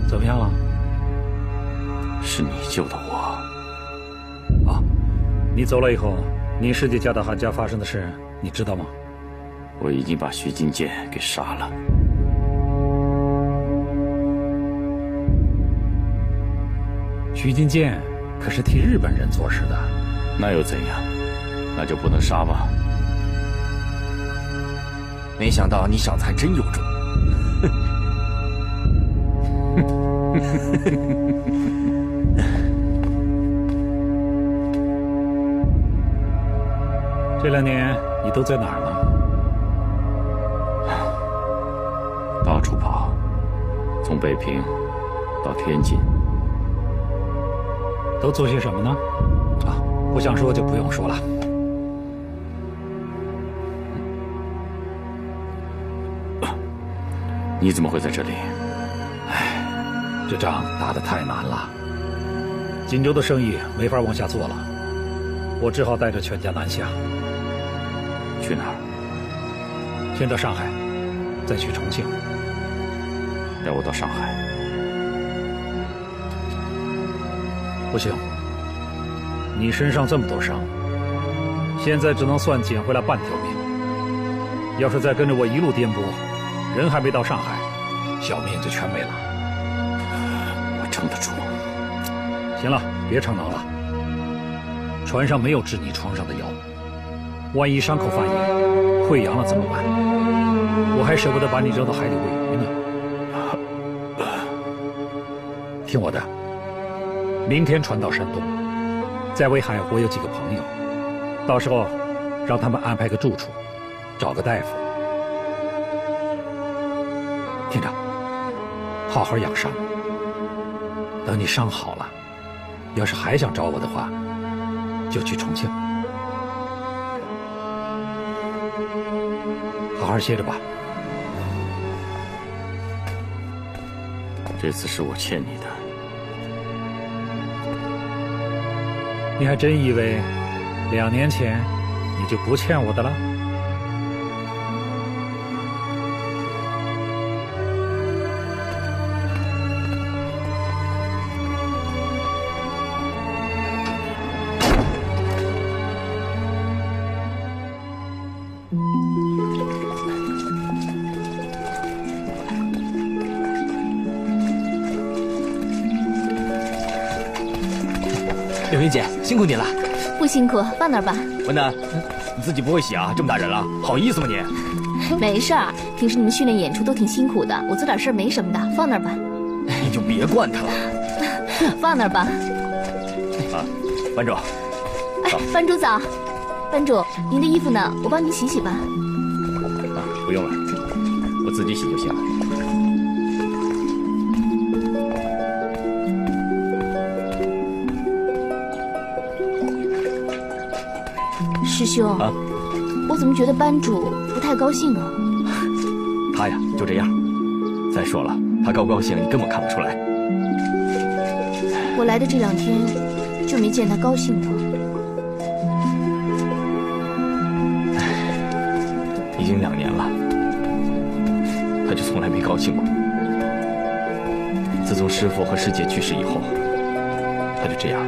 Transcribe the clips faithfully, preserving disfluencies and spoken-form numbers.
怎么样了？ 是你救的我。 啊，你走了以后，宁师弟家的韩家发生的事，你知道吗？ 我已经把徐金剑给杀了。 徐金剑可是替日本人做事的， 那又怎样？那就不能杀吗？ 没想到你小子还真有种！ 这两年你都在哪儿呢？ 到处跑，从北平到天津。 都做些什么呢？啊，不想说就不用说了。 你怎么会在这里？ 唉，这仗打得太难了，锦州的生意没法往下做了，我只好带着全家南下。 去哪儿？ 先到上海，再去重庆。 带我到上海。 不行，你身上这么多伤，现在只能算捡回来半条命。要是再跟着我一路颠簸，人还没到上海，小命就全没了。 我撑得住。 行了，别逞能了。船上没有治你床上的药，万一伤口发炎、溃疡了怎么办？我还舍不得把你扔到海里喂鱼呢。听我的。明天船到山东，在威海我有几个朋友，到时候让他们安排个住处，找个大夫。听着，好好养伤。等你伤好了，要是还想找我的话，就去重庆。好好歇着吧。 这次是我欠你的。 你还真以为两年前你就不欠我的了？ 柳云姐，辛苦你了。 不辛苦，放那儿吧。 文楠，你自己不会洗啊？这么大人了，好意思吗你？ 没事儿，平时你们训练演出都挺辛苦的，我做点事儿没什么的，放那儿吧。 你就别惯他了。 放那儿吧。 啊，班主。 哎，班主早。班主，您的衣服呢？我帮您洗洗吧。 啊，不用了，我自己洗就行了。 师兄， 啊， 我怎么觉得班主不太高兴啊？ 他呀，就这样。再说了，他高不高兴你根本看不出来。 我来的这两天就没见他高兴过。 已经两年了，他就从来没高兴过。自从师父和师姐去世以后，他就这样。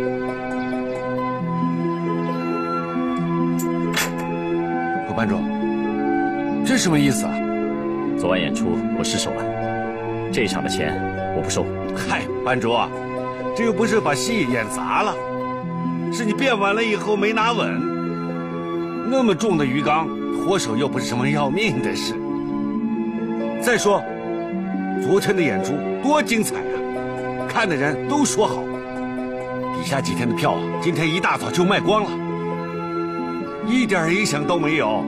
班主，这什么意思啊？ 昨晚演出我失手了，这一场的钱我不收。 嗨，班主，这又不是把戏演砸了，是你变完了以后没拿稳。那么重的鱼缸，脱手又不是什么要命的事。再说，昨天的演出多精彩啊，看的人都说好。底下几天的票啊，今天一大早就卖光了。一点影响都没有。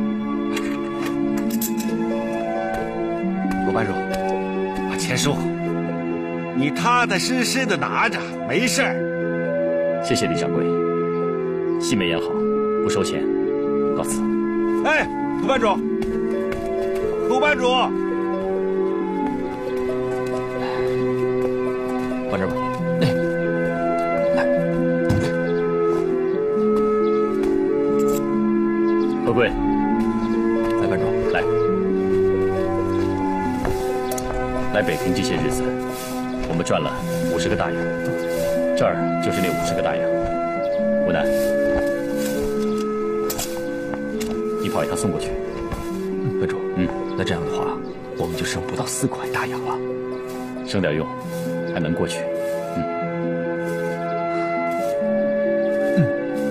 罗班主，把钱收好，你踏踏实实的拿着，没事儿。 谢谢李掌柜，戏没演好，不收钱，告辞。 哎，胡班主，胡班主， 放这儿吧。 何贵， 来，班主，来。 来北平这些日子，我们赚了五十个大洋，这儿就是那五十个大洋。吴南，你跑一趟送过去。 嗯，班主，嗯，那这样的话，我们就剩不到四块大洋了， 省点用，还能过去。嗯。 嗯。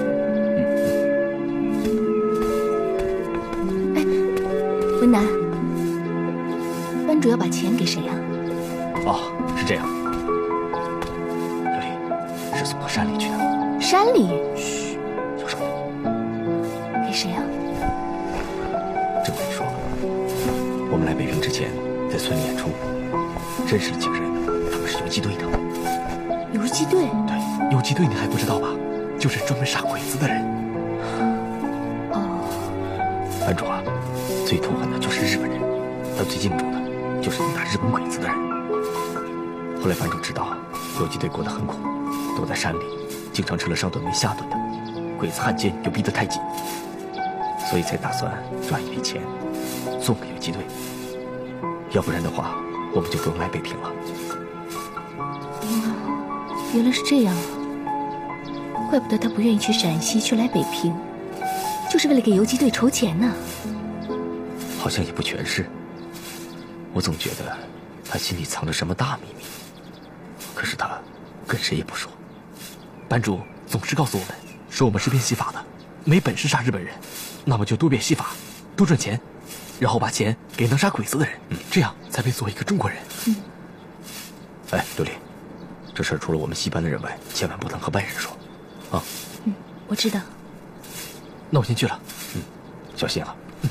嗯。哎，文南，班主要把钱给谁啊？ 哦，是这样，琉璃是送到山里去的。 山里？ 嘘，小声点。 给谁啊？ 这么跟你说，我们来北平之前，在村里演出，认识了几个人，他们是游击队的。 游击队？ 对，游击队你还不知道吧？就是专门杀鬼子的人。 哦。 班主啊，最痛恨的就是日本人，他最敬重的就是能打日本鬼子的人。后来班主知道，游击队过得很苦，都在山里，经常吃了上顿没下顿的，鬼子汉奸又逼得太紧，所以才打算赚一笔钱，送给游击队。要不然的话，我们就不用来北平了。 嗯，原来是这样啊！怪不得他不愿意去陕西，去来北平，就是为了给游击队筹钱呢。 好像也不全是，我总觉得他心里藏着什么大秘密，可是他跟谁也不说。班主总是告诉我们，说我们是变戏法的，没本事杀日本人，那么就多变戏法，多赚钱，然后把钱给能杀鬼子的人，嗯，这样才配做一个中国人。嗯。哎，琉璃，这事儿除了我们戏班的人外，千万不能和外人说，啊。 嗯，我知道。 那我先去了，嗯，小心啊。嗯。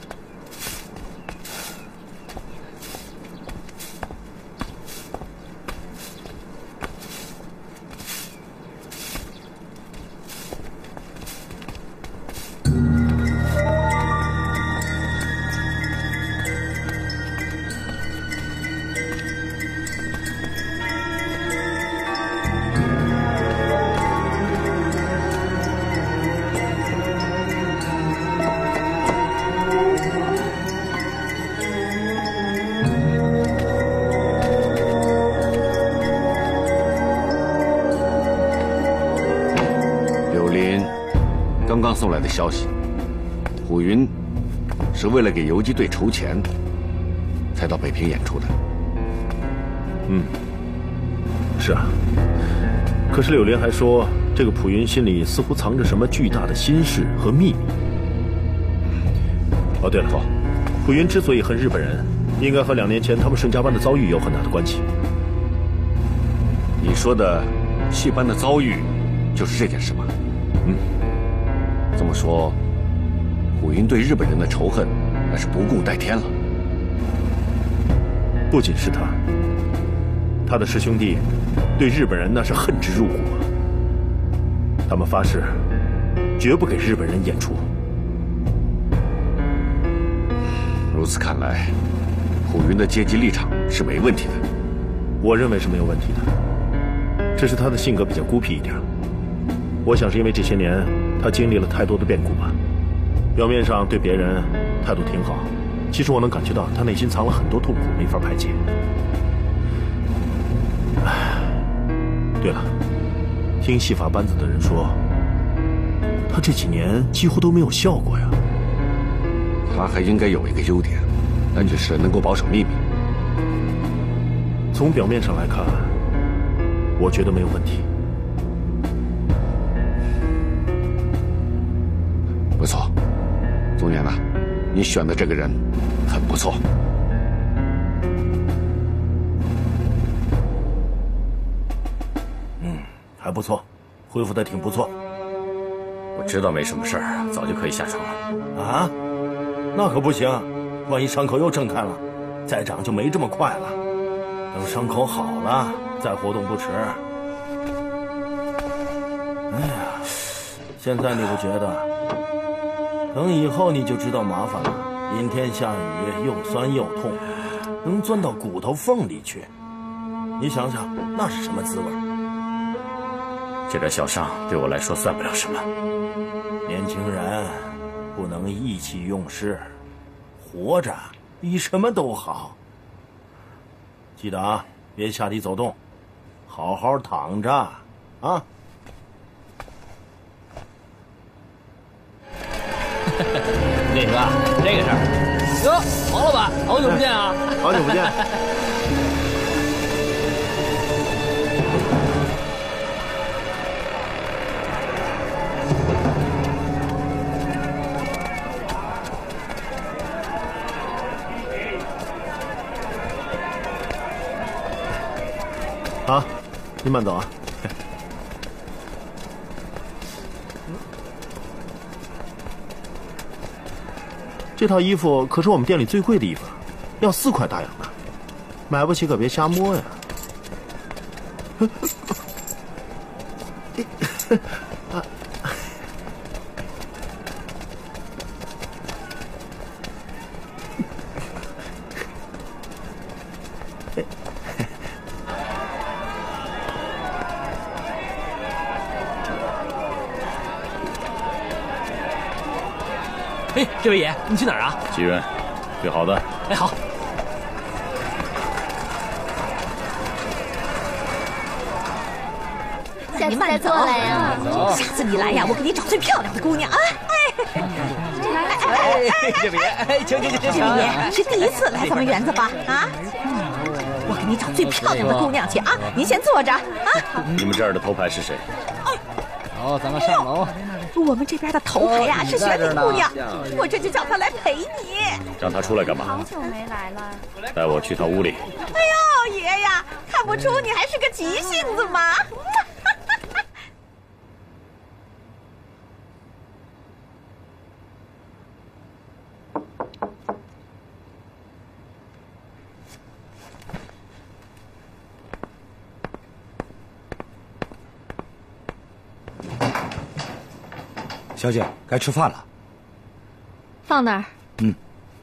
送来的消息，虎云是为了给游击队筹钱，才到北平演出的。 嗯，是啊。可是柳莲还说，这个蒲云心里似乎藏着什么巨大的心事和秘密。哦，对了，蒲云之所以恨日本人，应该和两年前他们盛家班的遭遇有很大的关系。 你说的戏班的遭遇，就是这件事吗？ 嗯。 这么说，虎云对日本人的仇恨那是不共戴天了。 不仅是他，他的师兄弟对日本人那是恨之入骨。他们发誓，绝不给日本人演出。 如此看来，虎云的阶级立场是没问题的。 我认为是没有问题的，只是他的性格比较孤僻一点。我想是因为这些年他经历了太多的变故吧。表面上对别人态度挺好，其实我能感觉到他内心藏了很多痛苦，没法排解。唉，对了，听戏法班子的人说，他这几年几乎都没有笑过呀。 他还应该有一个优点，那就是能够保守秘密。 从表面上来看，我觉得没有问题。 不错，宗元呐，你选的这个人很不错。 嗯，还不错，恢复的挺不错。 我知道没什么事儿，早就可以下床了。 啊？那可不行，万一伤口又睁开了，再长就没这么快了。等伤口好了，再活动不迟。哎呀，现在你不觉得？等以后你就知道麻烦了，阴天下雨又酸又痛，能钻到骨头缝里去。你想想，那是什么滋味？ 这点小伤对我来说算不了什么。 年轻人不能意气用事，活着比什么都好。 记得啊，别下地走动，好好躺着啊。 烈哥，这个事儿，哟，王老板，好久不见啊！ 好久不见。啊，您慢走啊。这套衣服可是我们店里最贵的衣服，要四块大洋呢，买不起可别瞎摸呀。 哎，这位爷，你去哪儿啊？ 机缘，最好的。 哎，好。 下次再过来呀！ 下次你来呀，我给你找最漂亮的姑娘啊！哎， 哎，这位爷，哎，请请请请。 这位爷是第一次来咱们园子吧？啊？我给你找最漂亮的姑娘去啊！您先坐着啊。 你们这儿的头牌是谁？ 好，咱们上楼。 我们这边的头牌呀是玄灵姑娘，我这就叫她来陪你。 让她出来干嘛？ 好久没来了。 带我去她屋里。 哎呦，爷呀，看不出你还是个急性子吗？ 小姐，该吃饭了。 放那儿。 嗯。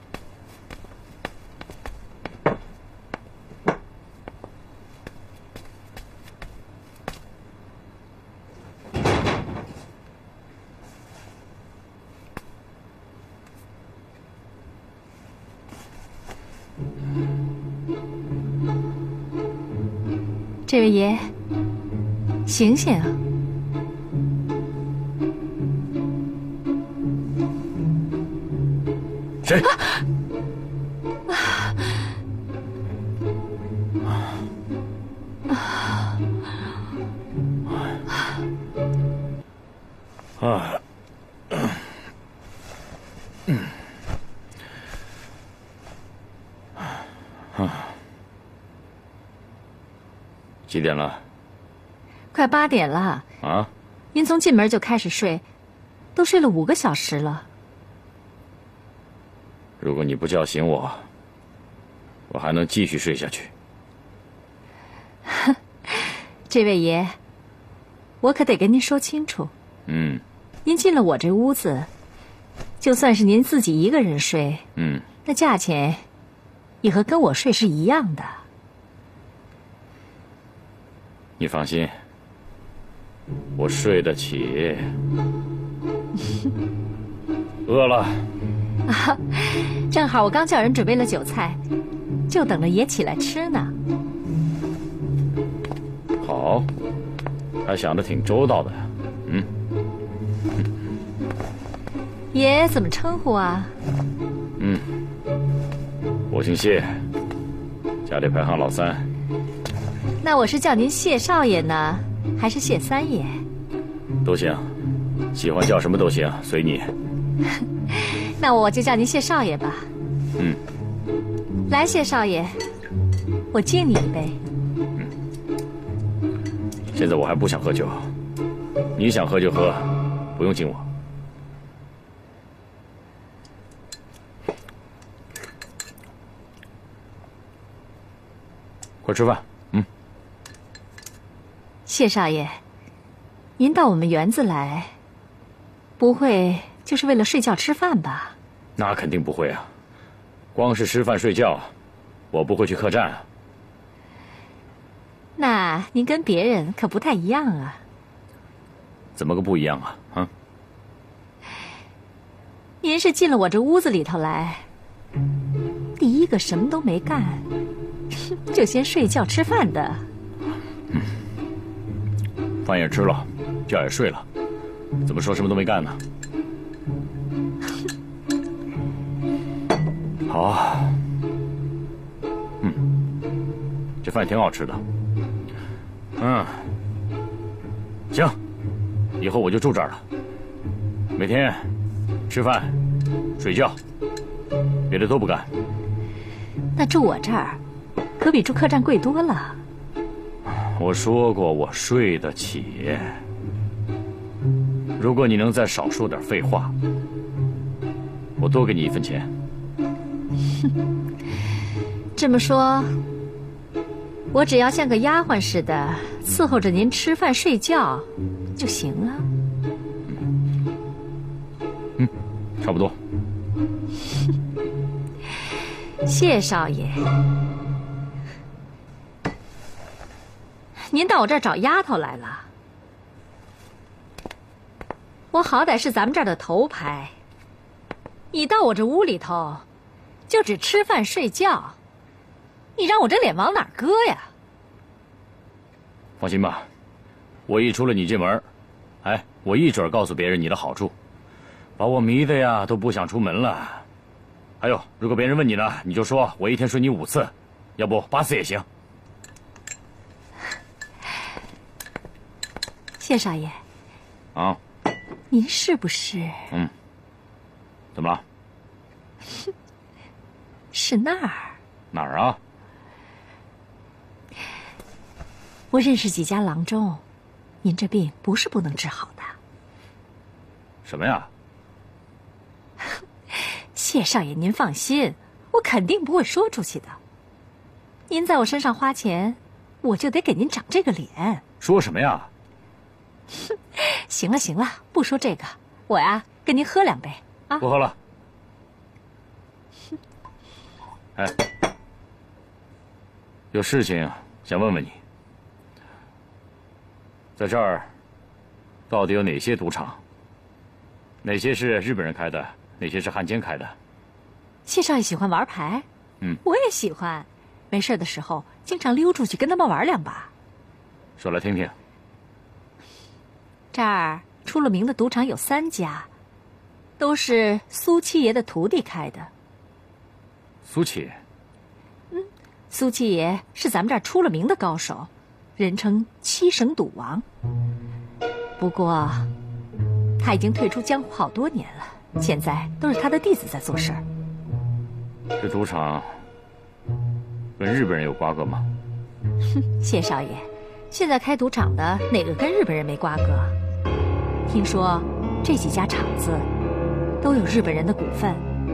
这位爷，醒醒！ 谁？啊！嗯。啊！几点了？ 快八点了。 啊？ 您从进门就开始睡，都睡了五个小时了。 如果你不叫醒我，我还能继续睡下去。 这位爷，我可得跟您说清楚。 嗯。 您进了我这屋子，就算是您自己一个人睡， 嗯， 那价钱也和跟我睡是一样的。 你放心，我睡得起。饿了。 啊，正好我刚叫人准备了酒菜，就等着爷起来吃呢。 好，还想得挺周到的。嗯。 爷怎么称呼啊？ 嗯，我姓谢，家里排行老三。 那我是叫您谢少爷呢，还是谢三爷？ 都行，喜欢叫什么都行，随你。 那我就叫您谢少爷吧。 嗯。 来，谢少爷，我敬你一杯。 嗯。现在我还不想喝酒，你想喝就喝，不用敬我。快吃饭。嗯。 谢少爷，您到我们园子来，不会就是为了睡觉吃饭吧？ 那肯定不会啊，光是吃饭睡觉，我不会去客栈啊。 那您跟别人可不太一样啊。 怎么个不一样啊？啊？ 您是进了我这屋子里头来，第一个什么都没干， 就先睡觉吃饭的。 嗯，饭也吃了，觉也睡了，怎么说什么都没干呢？好啊，嗯，这饭挺好吃的。嗯，行，以后我就住这儿了，每天吃饭、睡觉，别的都不干。 那住我这儿，可比住客栈贵多了。 我说过，我睡得起。如果你能再少说点废话，我多给你一分钱。 这么说，我只要像个丫鬟似的伺候着您吃饭睡觉就行了。 嗯，差不多。 谢少爷，您到我这儿找丫头来了。我好歹是咱们这儿的头牌，你到我这屋里头就只吃饭睡觉，你让我这脸往哪儿搁呀？ 放心吧，我一出了你这门，哎，我一准告诉别人你的好处，把我迷的呀都不想出门了。还有，如果别人问你呢，你就说我一天睡你五次，要不八次也行。 谢少爷， 啊， 您是不是？ 嗯，怎么了？ 是那儿？ 哪儿啊？ 我认识几家郎中，您这病不是不能治好的。 什么呀？ 谢少爷，您放心，我肯定不会说出去的。您在我身上花钱，我就得给您长这个脸。 说什么呀？ 行了行了，不说这个，我呀跟您喝两杯啊。 不喝了。哎，有事情想问问你，在这儿到底有哪些赌场？哪些是日本人开的？哪些是汉奸开的？ 谢少爷喜欢玩牌， 嗯， 我也喜欢。没事的时候，经常溜出去跟他们玩两把。 说来听听。 这儿出了名的赌场有三家，都是苏七爷的徒弟开的。 苏七爷？ 嗯，苏七爷是咱们这儿出了名的高手，人称七省赌王。不过，他已经退出江湖好多年了。现在都是他的弟子在做事儿。 这赌场跟日本人有瓜葛吗？ 哼，谢少爷，现在开赌场的哪个跟日本人没瓜葛？听说这几家场子都有日本人的股份。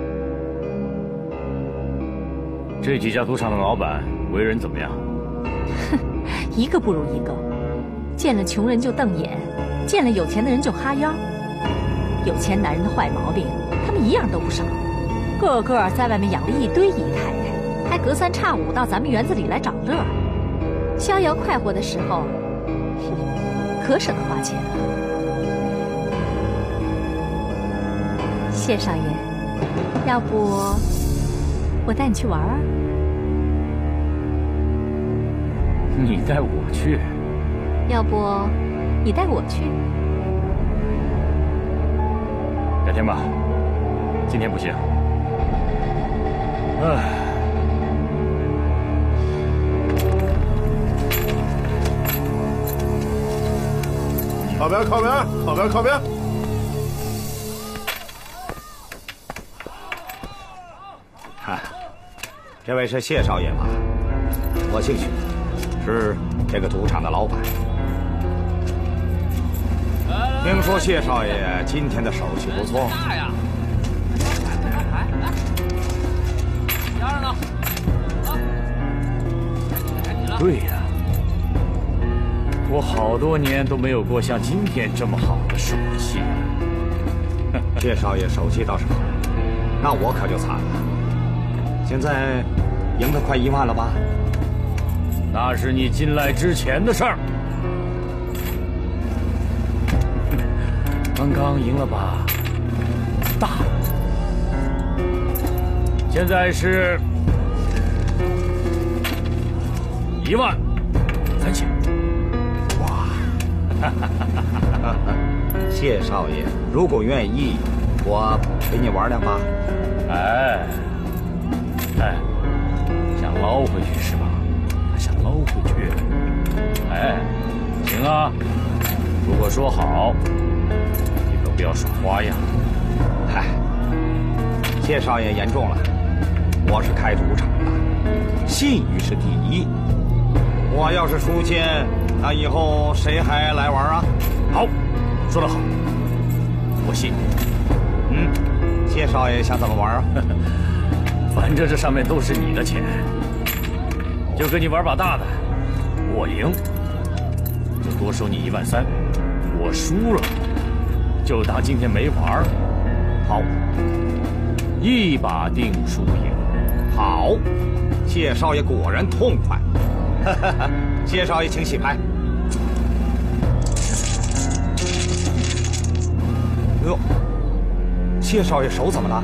这几家赌场的老板为人怎么样？ 哼，一个不如一个，见了穷人就瞪眼，见了有钱的人就哈腰。有钱男人的坏毛病，他们一样都不少，个个在外面养了一堆姨太太，还隔三差五到咱们园子里来找乐。逍遥快活的时候，可舍得花钱了。谢少爷，要不我带你去玩玩？ 你带我去？ 要不你带我去？ 改天吧，今天不行。唉， 靠边，靠边，靠边，靠边！ 哈，这位是谢少爷吧？我姓许，是这个赌场的老板。听说谢少爷今天的手气不错。 大呀！来来，压着呢。 对呀，我好多年都没有过像今天这么好的手气。 谢少爷手气倒是好，那我可就惨了。现在赢得快一万了吧？ 那是你进来之前的事儿。刚刚赢了把大，现在是一万三千。 哇！谢少爷，如果愿意，我陪你玩两把。 哎，哎，想捞回去是吧？想捞回去？哎，行啊。如果说好，你可不要耍花样。 嗨，谢少爷言重了，我是开赌场的，信誉是第一。我要是输钱，那以后谁还来玩啊？ 好，说得好，我信你。 嗯，谢少爷想怎么玩啊？ 反正这上面都是你的钱，就跟你玩把大的，我赢就多收你一万三，我输了就当今天没玩。好，一把定输赢。 好，谢少爷果然痛快。谢少爷，请洗牌。哟，谢少爷手怎么了？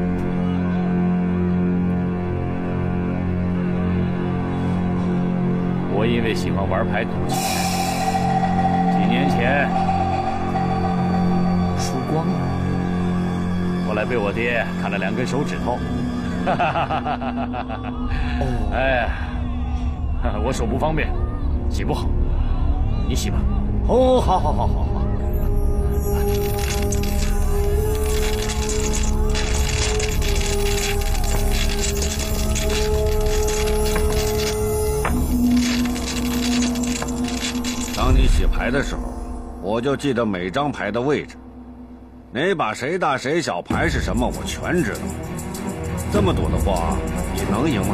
我因为喜欢玩牌赌钱，几年前输光了，后来被我爹砍了两根手指头。哦，哎，我手不方便，洗不好，你洗吧。 哦，好好好好好。 当你洗牌的时候，我就记得每张牌的位置，哪把谁大谁小牌是什么，我全知道。这么赌的话，你能赢吗？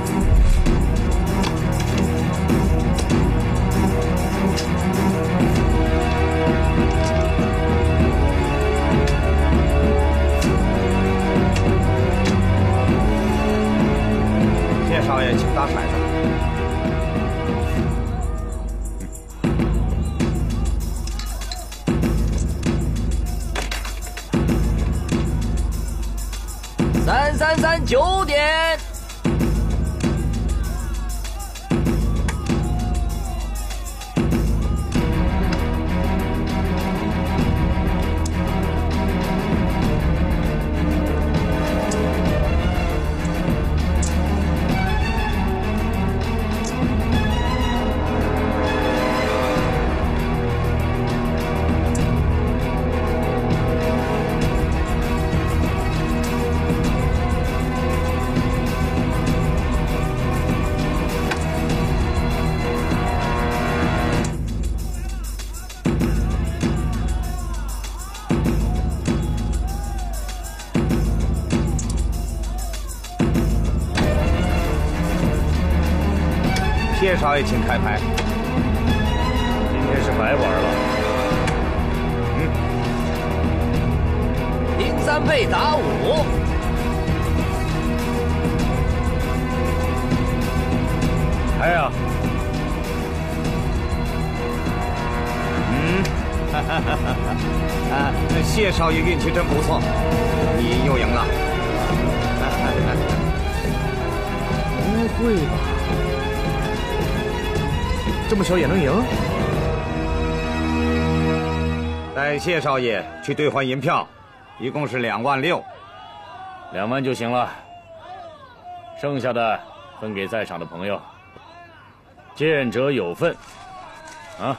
谢少爷，请打骰子。 三三三九点。 谢少爷，请开牌。 今天是白玩了。嗯， 丁三倍打五。 开呀！ 嗯，哈哈哈哈啊，谢少爷运气真不错，你又赢了。 不会吧？这么小也能赢？ 带谢少爷去兑换银票，一共是两万六， 两万就行了，剩下的分给在场的朋友，见者有份，啊。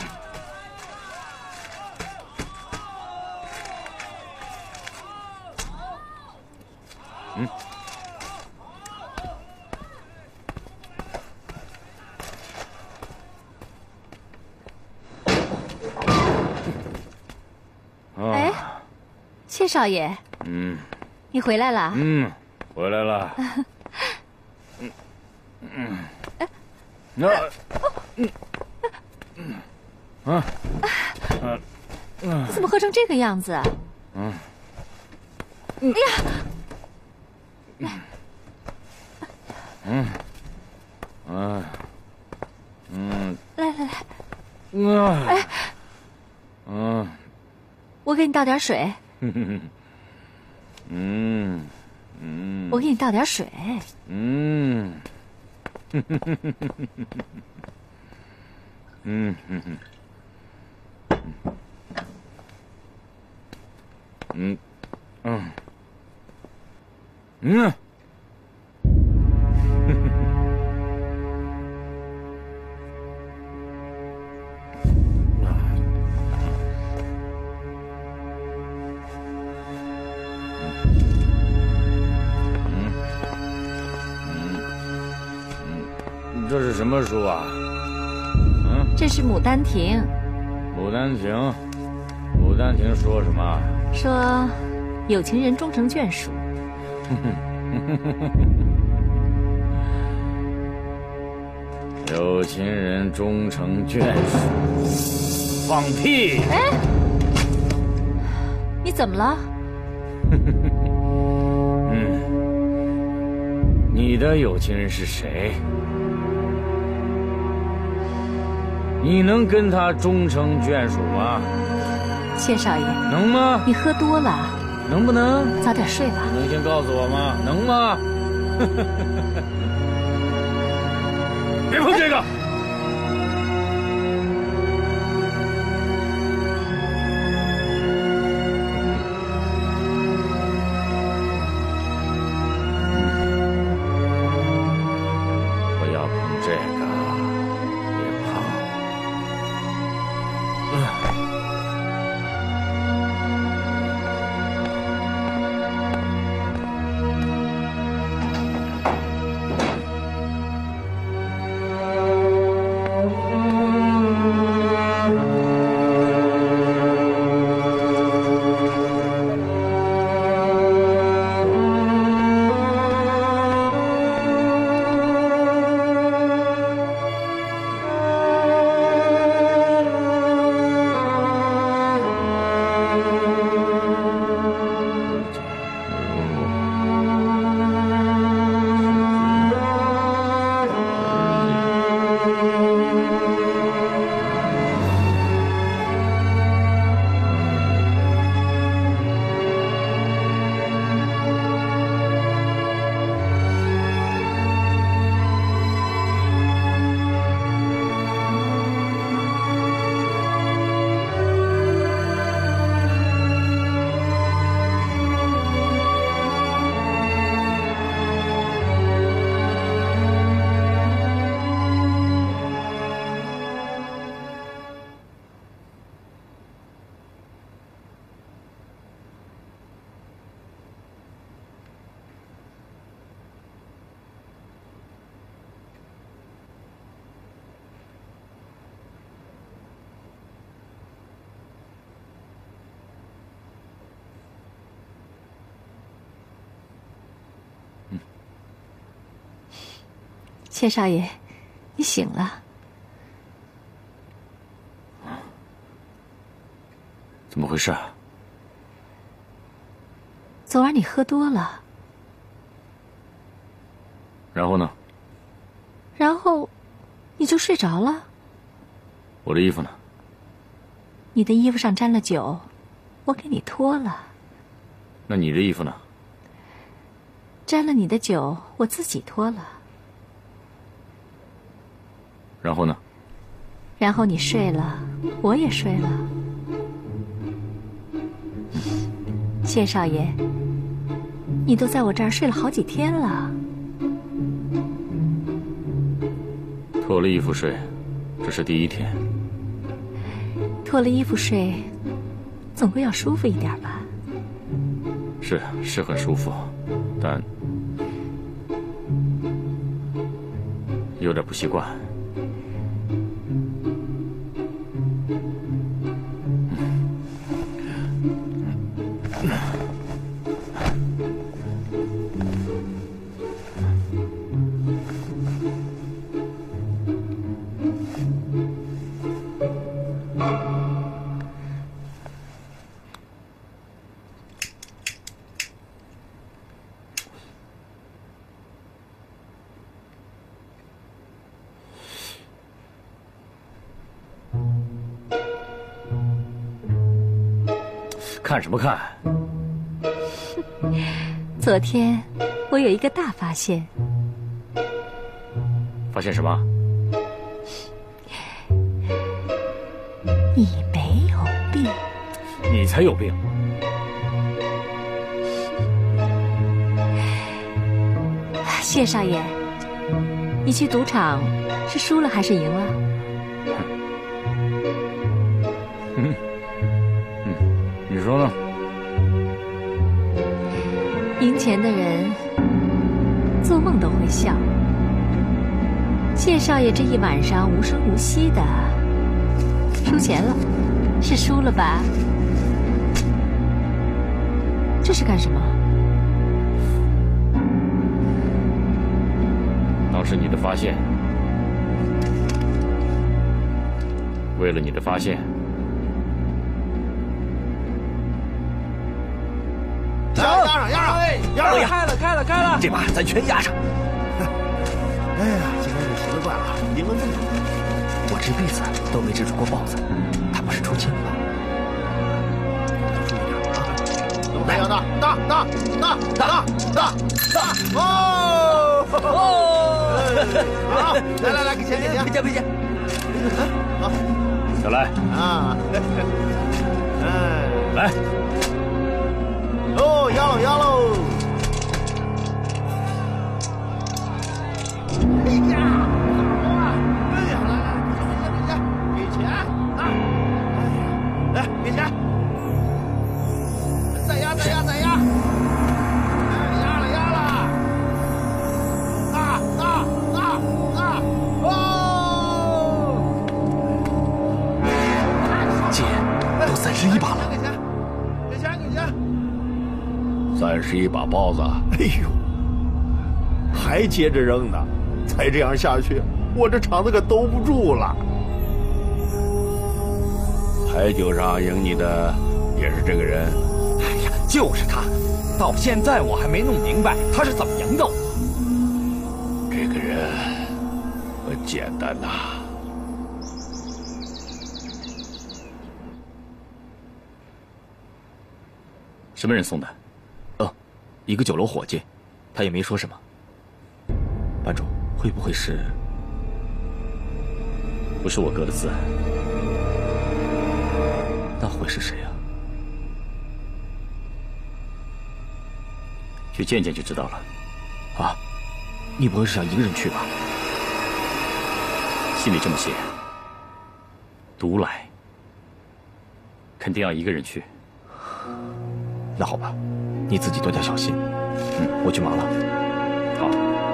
嗯。 哎，谢少爷， 嗯， 你回来了。 嗯，回来了。嗯嗯，那，嗯嗯啊， 嗯，你怎么喝成这个样子？ 嗯， 哎呀， 嗯，嗯，嗯， 来来来， 嗯， 哎， 嗯。 我给你倒点水。 嗯嗯， 我给你倒点水。 嗯嗯嗯嗯嗯嗯嗯。这是什么书啊？嗯， 这是《牡丹亭》。 牡丹亭，牡丹亭说什么？ 说有情人终成眷属。 有情人终成眷属？放屁！ 哎，你怎么了？ 嗯，你的有情人是谁？你能跟他终成眷属吗？ 谢少爷， 能吗？ 你喝多了， 能不能早点睡吧？ 能先告诉我吗？能吗？别碰这个！不要碰这个，别碰。 谢少爷，你醒了。 怎么回事？ 昨晚你喝多了。 然后呢？ 然后，你就睡着了。 我的衣服呢？ 你的衣服上沾了酒，我给你脱了。 那你的衣服呢？ 沾了你的酒，我自己脱了。 然后呢？ 然后你睡了，我也睡了。谢少爷，你都在我这儿睡了好几天了。 脱了衣服睡，这是第一天。 脱了衣服睡，总归要舒服一点吧？ 是，是很舒服，但有点不习惯。看什么看？ 昨天我有一个大发现。 发现什么？ 你没有病， 你才有病。 谢少爷，你去赌场是输了还是赢了？ 嗯嗯，你说呢？ 赢钱的人做梦都会笑。谢少爷这一晚上无声无息的输钱了，是输了吧？这是干什么？ 当时你的发现，为了你的发现， 压上压上压上！ 开了开了开了！ 这把咱全压上！ 哎呀，今天这十怪了，赢了这么多， 我这辈子都没制住过豹子，他不是抽签吗？ 注意点啊！来，大大大大大大大！哦哦！好，来来来，给钱给钱， 赔钱赔钱！ 好， 小来啊，哎， 来， 哦，压喽压喽！哎呀，好啊！哎呀，来来，给钱给钱，给钱啊！哎呀，来给钱，再压再压再压！哎，压了压了！大大大大！哦！ 姐，都三十一把了， 给钱给钱给钱！ 三十一把包子， 哎呦，还接着扔呢！再这样下去，我这场子可兜不住了。 牌九上赢你的也是这个人。 哎呀，就是他！到现在我还没弄明白他是怎么赢的我。 这个人很简单呐、啊。 什么人送的？ 哦，一个酒楼伙计，他也没说什么。班主，会不会是？ 不是我搁的字， 那会是谁啊？ 去见见就知道了。 啊，你不会是想一个人去吧？ 信里这么写，独来，肯定要一个人去。 那好吧，你自己多加小心。嗯，我去忙了。 好。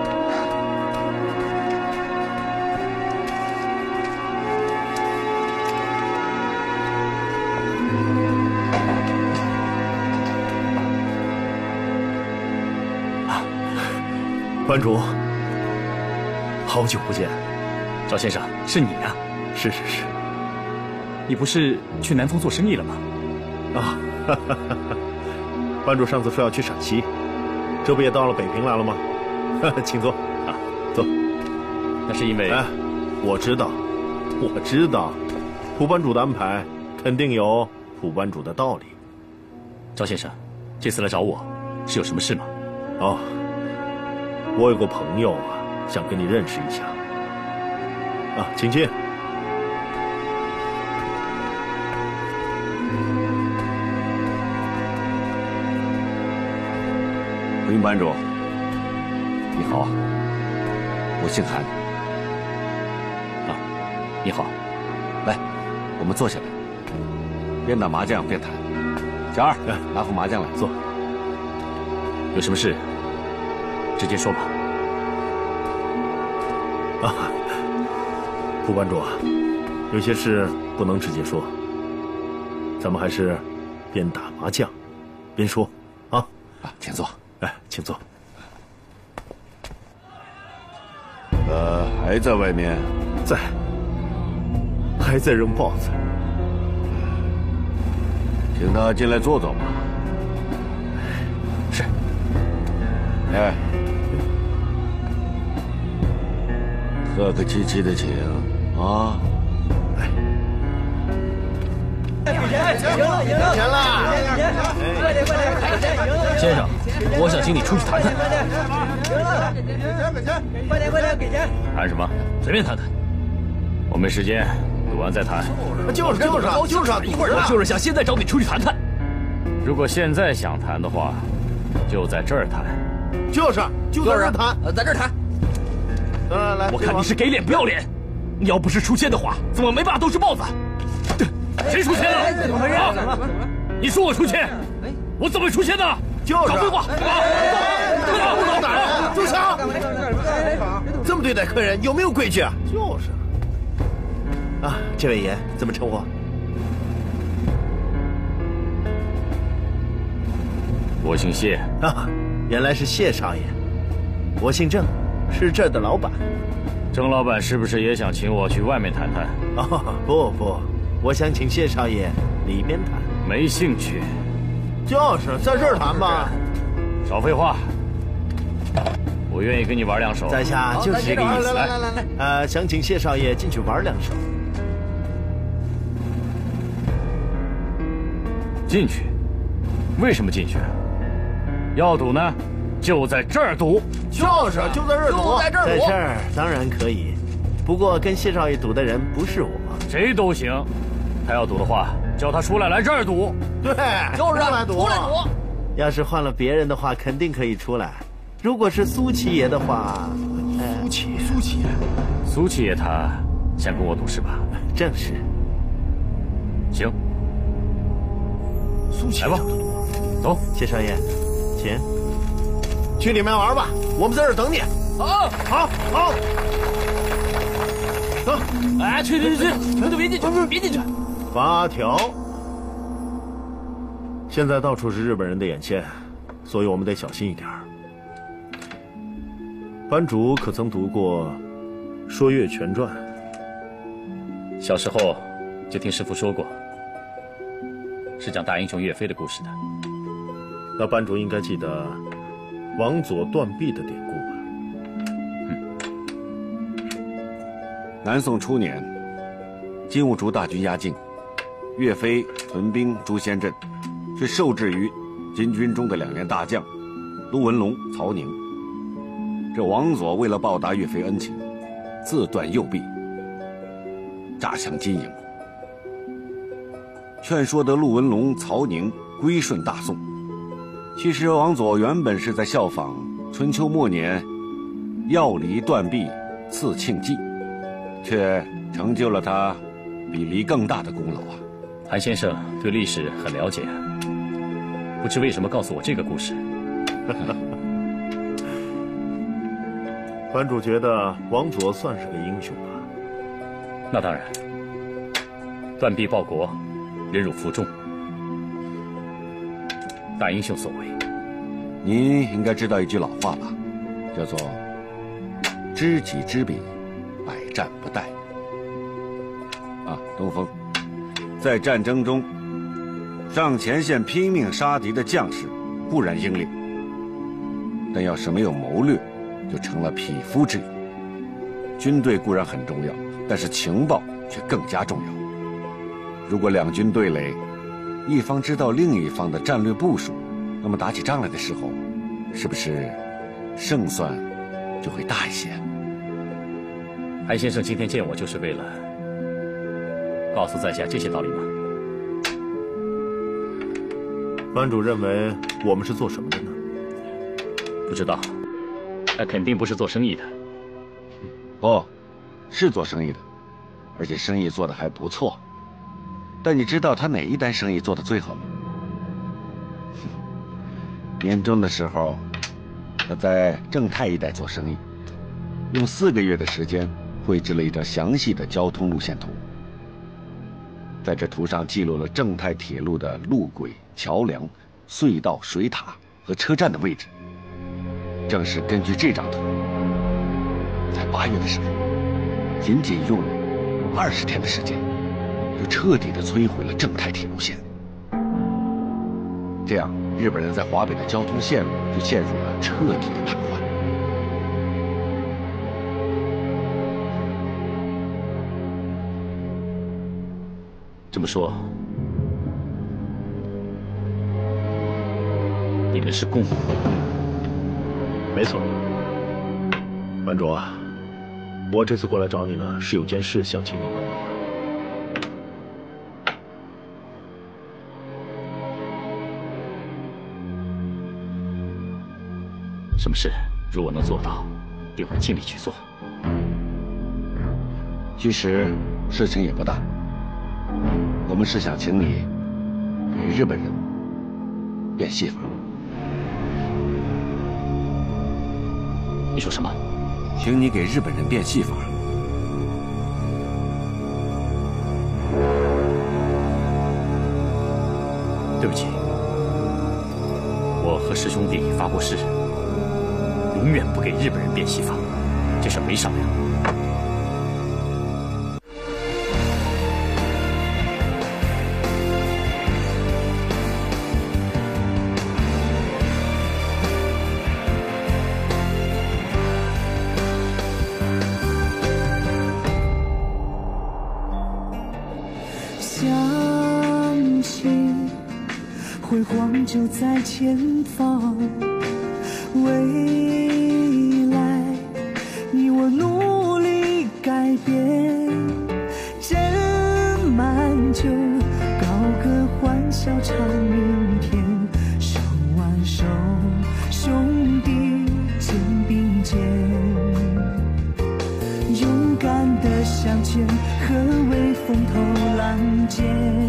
班主，好久不见。 赵先生，是你呀、啊？ 是是是。 你不是去南方做生意了吗？ 啊，哈哈哈哈。班主上次说要去陕西，这不也到了北平来了吗？请坐啊，坐。 那是因为…… 哎，我知道，我知道，蒲班主的安排肯定有蒲班主的道理。 赵先生，这次来找我是有什么事吗？ 哦，我有个朋友啊，想跟你认识一下。啊，请进。 蒲云班主，你好，我姓韩。 啊，你好， 来，我们坐下来，边打麻将边谈。小二，拿副麻将来， 坐。 有什么事，直接说吧。 啊，蒲班主啊，有些事不能直接说，咱们还是边打麻将边说啊。 啊，请坐。 哎，请坐。 呃，还在外面？ 在，还在扔豹子。 请他进来坐坐吧。 是。 哎，客客气气的请啊。哎， 给钱，赢了，赢了， 钱了！ 快点，快点，给钱，赢了！ 先生，我想请你出去谈谈。 赢了，给钱，给钱，快点，快点，给钱！ 谈什么？ 随便谈谈。 我没时间，赌完再谈。 就是就是就是一会儿我就是想现在找你出去谈谈。 如果现在想谈的话，就在这儿谈。 就是就在这儿谈， 呃，在这儿谈。 来来来， 我看你是给脸不要脸。你要不是出千的话，怎么没把都是豹子？谁出千了？ 怎么回事？ 啊怎么？ 你说我出千？我怎么出千的？ 就是少废话！ 不能打人，住手！这么对待客人有没有规矩啊？就是。啊，这位爷怎么称呼？ 我姓谢。 啊，原来是谢少爷。我姓郑，是这儿的老板。 郑老板是不是也想请我去外面谈谈？ 哦，不不，我想请谢少爷里边谈。 没兴趣。 就是在这儿谈吧。 少废话。我愿意跟你玩两手。 在下就是这个意思。 来来来来，呃，想请谢少爷进去玩两手。 进去？为什么进去？要赌呢，就在这儿赌。 就是就在这儿赌， 就在这儿赌。 在这儿当然可以，不过跟谢少爷赌的人不是我。 谁都行。他要赌的话，叫他出来来这儿赌。 对， 就是出来赌。 出来赌。 要是换了别人的话，肯定可以出来。如果是苏七爷的话， 苏七苏七爷， 苏七爷他想跟我赌是吧？ 正是。 行。 苏七来吧，走。 谢少爷，请去里面玩吧，我们在这儿等你。 好， 好，好。走。 哎，去去去去，你们都别进去，别进去。 八条。现在到处是日本人的眼线，所以我们得小心一点。班主可曾读过《说岳全传》？ 小时候就听师傅说过，是讲大英雄岳飞的故事的。 那班主应该记得王佐断臂的典故吧？ 嗯。南宋初年，金兀术大军压境，岳飞屯兵朱仙镇，却受制于金军中的两员大将陆文龙、曹宁。这王佐为了报答岳飞恩情，自断右臂，诈降金营，劝说得陆文龙、曹宁归顺大宋。其实王佐原本是在效仿春秋末年药离断臂刺庆忌，却成就了他比离更大的功劳啊！ 韩先生对历史很了解，不知为什么告诉我这个故事。 班主觉得王佐算是个英雄吧？ 那当然，断臂报国，忍辱负重，大英雄所为。 您应该知道一句老话吧，叫做“知己知彼，百战不殆”。啊，东风，在战争中，上前线拼命杀敌的将士固然英烈，但要是没有谋略，就成了匹夫之勇。军队固然很重要，但是情报却更加重要。如果两军对垒，一方知道另一方的战略部署，那么打起仗来的时候，是不是胜算就会大一些？ 韩先生今天见我，就是为了告诉在下这些道理吗？ 班主认为我们是做什么的呢？ 不知道，那肯定不是做生意的。 哦，是做生意的，而且生意做得还不错。但你知道他哪一单生意做得最好吗？年终的时候，他在正太一带做生意，用四个月的时间绘制了一张详细的交通路线图。在这图上记录了正太铁路的路轨、桥梁、隧道、水塔和车站的位置。正是根据这张图，在八月的时候，仅仅用了二十天的时间，就彻底的摧毁了正太铁路线。这样，日本人在华北的交通线路就陷入了彻底的瘫痪。 这么说， 的是贡。 没错，班主啊，我这次过来找你呢，是有件事想请你帮忙。 什么事？如果能做到，定会尽力去做。 其实事情也不大，我们是想请你与日本人变戏法。 你说什么？ 请你给日本人变戏法。 对不起，我和师兄弟发过誓，永远不给日本人变戏法，这事没商量。 相信辉煌就在前方，未来你我努力改变，斟满酒，高歌欢笑唱明天，手挽手，兄弟肩并肩，勇敢地向前，何为风头浪尖？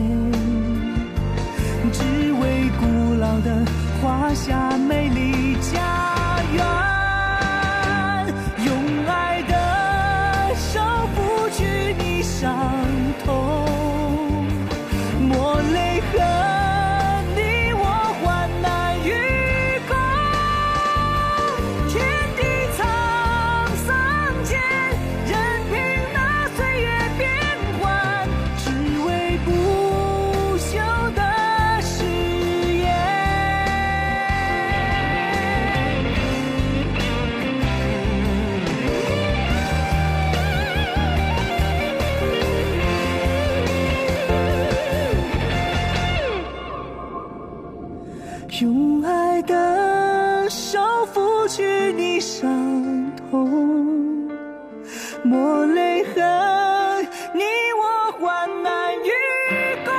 只为古老的华夏美丽家园，用爱的手抚去你伤痛，抹泪痕，你我患难与共，天地沧桑间，任凭那岁月变幻，只为不朽的用爱的手抚去你伤痛，抹泪痕，你我患难与共，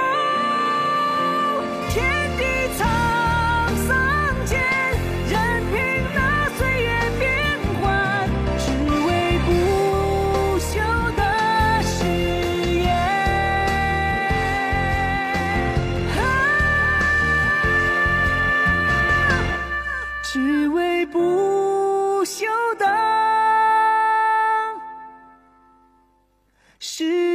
天地沧桑间，任凭那岁月变幻，只为不朽的誓言。只为不朽的誓言。